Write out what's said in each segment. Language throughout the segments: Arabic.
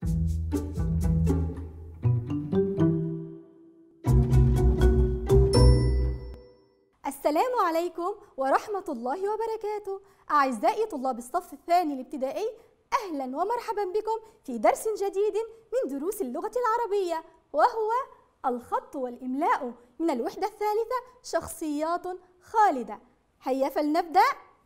السلام عليكم ورحمة الله وبركاته. أعزائي طلاب الصف الثاني الابتدائي، أهلا ومرحبا بكم في درس جديد من دروس اللغة العربية، وهو الخط والإملاء من الوحدة الثالثة، شخصيات خالدة. هيا فلنبدأ.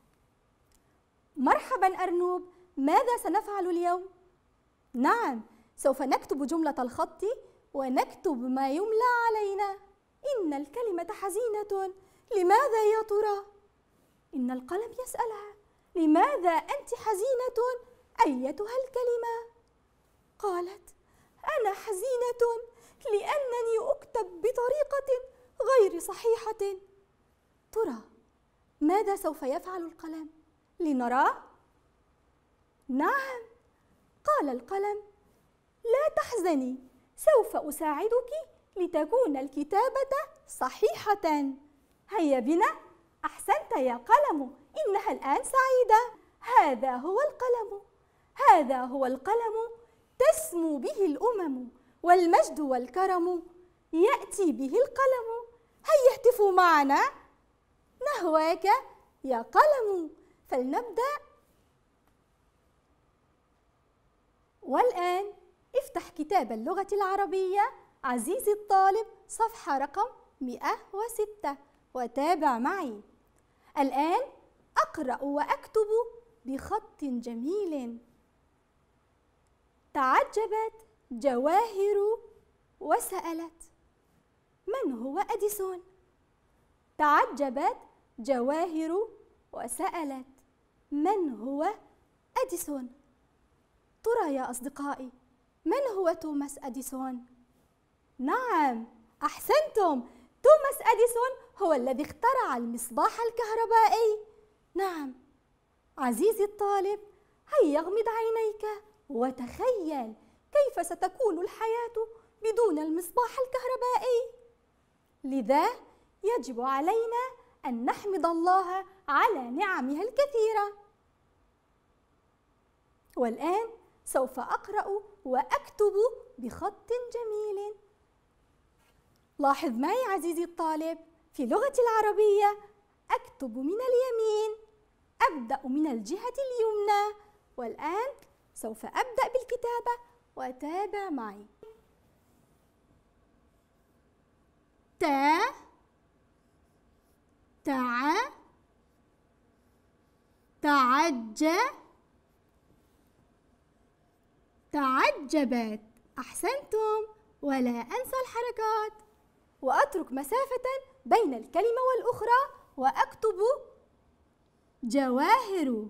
مرحبا أرنوب، ماذا سنفعل اليوم؟ نعم، سوف نكتب جملة الخط ونكتب ما يملى علينا. إن الكلمة حزينة، لماذا يا ترى؟ إن القلم يسألها: لماذا أنت حزينة أيتها الكلمة؟ قالت: أنا حزينة لأنني أكتب بطريقة غير صحيحة. ترى ماذا سوف يفعل القلم؟ لنرى. نعم، قال القلم: لا تحزني، سوف أساعدك لتكون الكتابة صحيحة. هيا بنا. أحسنت يا قلم، إنها الآن سعيدة. هذا هو القلم، هذا هو القلم، تسمو به الأمم، والمجد والكرم يأتي به القلم. هيا اهتفوا معنا: نهواك يا قلم. فلنبدأ. والآن افتح كتاب اللغة العربية عزيزي الطالب صفحة رقم 106 وتابع معي. الآن أقرأ وأكتب بخط جميل. تعجبت جواهر وسألت: من هو أديسون؟ تعجبت جواهر وسألت: من هو أديسون؟ ترى يا أصدقائي، من هو توماس أديسون؟ نعم، أحسنتم، توماس أديسون هو الذي اخترع المصباح الكهربائي. نعم، عزيزي الطالب، هيا اغمض عينيك وتخيل كيف ستكون الحياة بدون المصباح الكهربائي. لذا يجب علينا أن نحمد الله على نعمه الكثيرة. والآن سوف أقرأ وأكتب بخط جميل. لاحظ معي عزيزي الطالب، في اللغة العربية أكتب من اليمين، أبدأ من الجهة اليمنى. والآن سوف أبدأ بالكتابة وتابع معي. تا، تع، تعج، تعجبت. أحسنتم، ولا أنسى الحركات، وأترك مسافة بين الكلمة والأخرى وأكتب جواهر.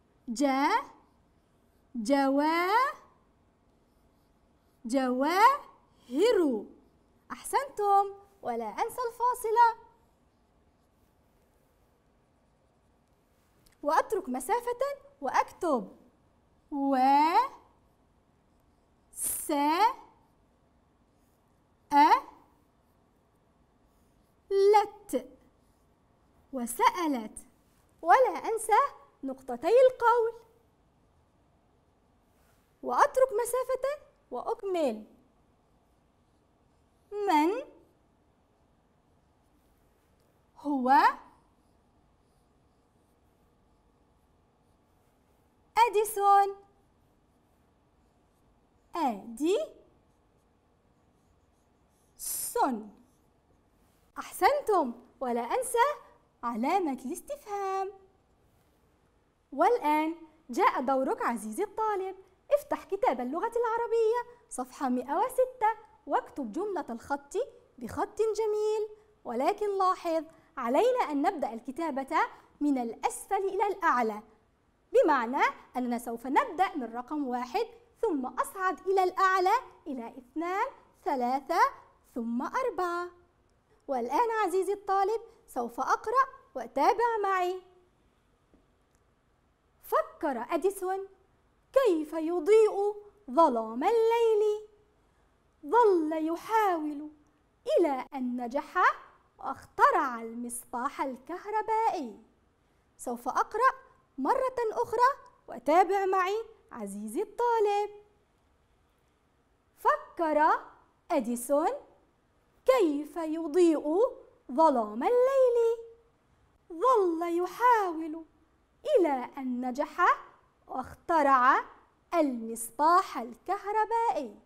جواهر. أحسنتم، ولا أنسى الفاصلة، وأترك مسافة وأكتب لت وسألت، ولا أنسى نقطتي القول، وأترك مسافة وأكمل. من هو أديسون؟ أديسون. أحسنتم، ولا أنسى علامة الاستفهام. والآن جاء دورك عزيزي الطالب. افتح كتاب اللغة العربية صفحة 106 واكتب جملة الخط بخط جميل. ولكن لاحظ، علينا أن نبدأ الكتابة من الأسفل إلى الأعلى، بمعنى أننا سوف نبدأ من رقم 1 ثم أصعد إلى الأعلى إلى 2 3 ثم 4. والآن عزيزي الطالب سوف أقرأ وتابع معي. فكر أديسون كيف يضيء ظلام الليل. ظل يحاول إلى أن نجح واخترع المصباح الكهربائي. سوف أقرأ مرة أخرى وتابع معي عزيزي الطالب. فكر أديسون كيف يضيء ظلام الليل. ظل يحاول إلى أن نجح واخترع المصباح الكهربائي.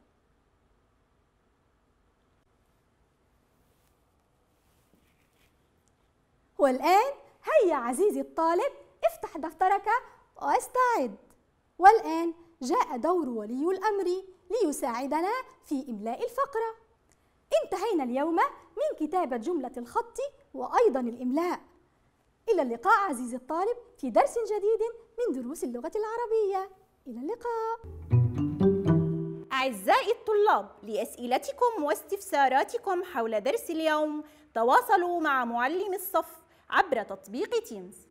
والآن هيا عزيزي الطالب افتح دفترك واستعد. والآن جاء دور ولي الأمر ليساعدنا في إملاء الفقرة. انتهينا اليوم من كتابة جملة الخط وأيضا الإملاء. إلى اللقاء عزيزي الطالب في درس جديد من دروس اللغة العربية. إلى اللقاء. أعزائي الطلاب، لأسئلتكم واستفساراتكم حول درس اليوم تواصلوا مع معلم الصف عبر تطبيق تيمز.